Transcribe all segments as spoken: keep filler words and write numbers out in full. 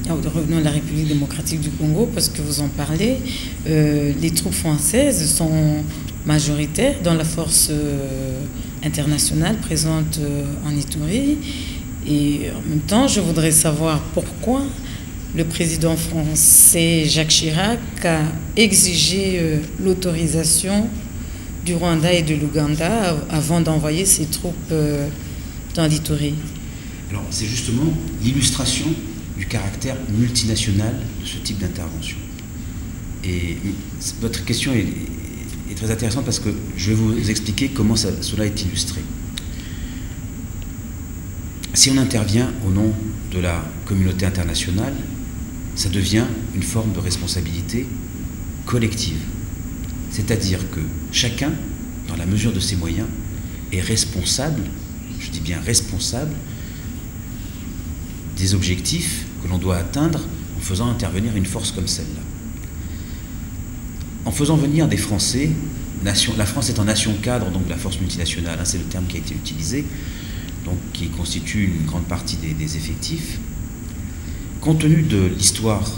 revenons à la République démocratique du Congo, parce que vous en parlez, euh, les troupes françaises sont majoritaires dans la force euh, internationale présente euh, en Ituri. Et en même temps, je voudrais savoir pourquoi le président français Jacques Chirac a exigé euh, l'autorisation du Rwanda et de l'Ouganda avant d'envoyer ses troupes euh, dans l'Ituri. Alors, c'est justement l'illustration du caractère multinational de ce type d'intervention. Et votre question est, est très intéressante parce que je vais vous expliquer comment ça, cela est illustré. Si on intervient au nom de la communauté internationale, ça devient une forme de responsabilité collective. C'est-à-dire que chacun, dans la mesure de ses moyens, est responsable, je dis bien responsable, des objectifs que l'on doit atteindre en faisant intervenir une force comme celle-là. En faisant venir des Français, nation, la France est en nation cadre, donc la force multinationale, hein, c'est le terme qui a été utilisé, donc qui constitue une grande partie des, des effectifs. Compte tenu de l'histoire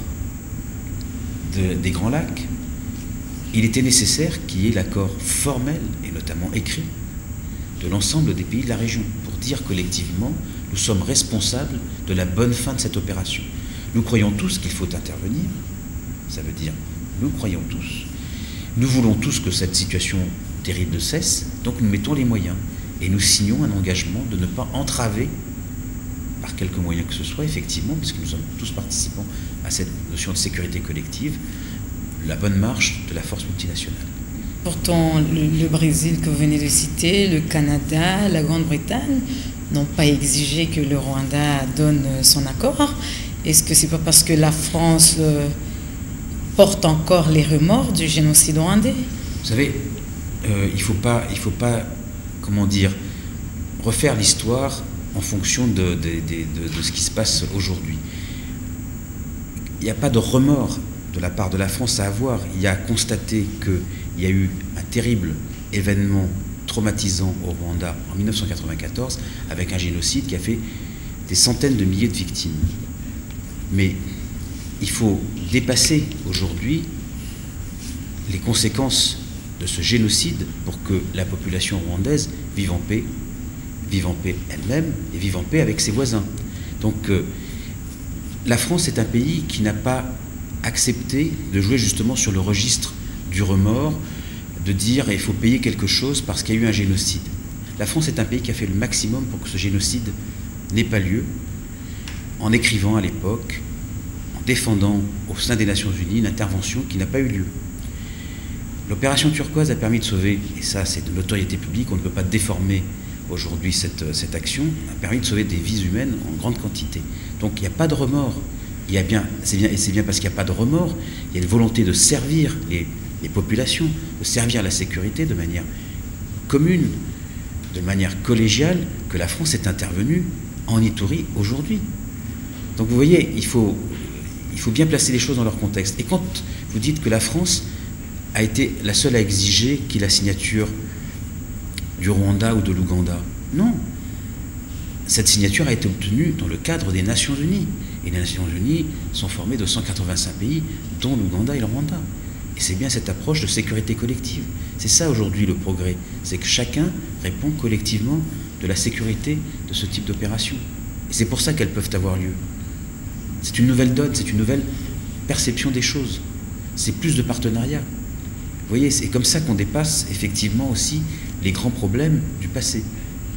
de, des Grands Lacs, il était nécessaire qu'il y ait l'accord formel, et notamment écrit, de l'ensemble des pays de la région, pour dire collectivement, nous sommes responsables de la bonne fin de cette opération. Nous croyons tous qu'il faut intervenir, ça veut dire, nous croyons tous, nous voulons tous que cette situation terrible cesse, donc nous mettons les moyens, et nous signons un engagement de ne pas entraver, par quelque moyen que ce soit, effectivement, puisque nous sommes tous participants à cette notion de sécurité collective, la bonne marche de la force multinationale. Pourtant, le, le Brésil que vous venez de citer, le Canada, la Grande-Bretagne n'ont pas exigé que le Rwanda donne son accord. Est-ce que c'est pas parce que la France euh, porte encore les remords du génocide rwandais? Vous savez, euh, il faut pas, il faut pas, comment dire, refaire l'histoire en fonction de, de, de, de, de ce qui se passe aujourd'hui. Il n'y a pas de remords de la part de la France à avoir. Il y a constaté qu'il y a eu un terrible événement traumatisant au Rwanda en mille neuf cent quatre-vingt-quatorze avec un génocide qui a fait des centaines de milliers de victimes. Mais il faut dépasser aujourd'hui les conséquences de ce génocide pour que la population rwandaise vive en paix, vive en paix elle-même et vive en paix avec ses voisins. Donc euh, la France est un pays qui n'a pas accepté de jouer justement sur le registre du remords, de dire il faut payer quelque chose parce qu'il y a eu un génocide. La France est un pays qui a fait le maximum pour que ce génocide n'ait pas lieu, en écrivant à l'époque, en défendant au sein des Nations Unies une intervention qui n'a pas eu lieu. L'opération turquoise a permis de sauver, et ça c'est de notoriété publique, on ne peut pas déformer aujourd'hui cette, cette action, a permis de sauver des vies humaines en grande quantité. Donc il n'y a pas de remords. Il y a bien, c'est bien, et c'est bien parce qu'il n'y a pas de remords, il y a une volonté de servir les, les populations, de servir la sécurité de manière commune, de manière collégiale, que la France est intervenue en Ituri aujourd'hui. Donc vous voyez, il faut, il faut bien placer les choses dans leur contexte. Et quand vous dites que la France a été la seule à exiger qu'il y ait la signature du Rwanda ou de l'Ouganda, non. Cette signature a été obtenue dans le cadre des Nations Unies. Et les Nations Unies sont formées de cent quatre-vingt-cinq pays, dont l'Ouganda et le Rwanda. Et c'est bien cette approche de sécurité collective. C'est ça aujourd'hui le progrès. C'est que chacun répond collectivement de la sécurité de ce type d'opération. Et c'est pour ça qu'elles peuvent avoir lieu. C'est une nouvelle donne, c'est une nouvelle perception des choses. C'est plus de partenariat. Vous voyez, c'est comme ça qu'on dépasse effectivement aussi les grands problèmes du passé.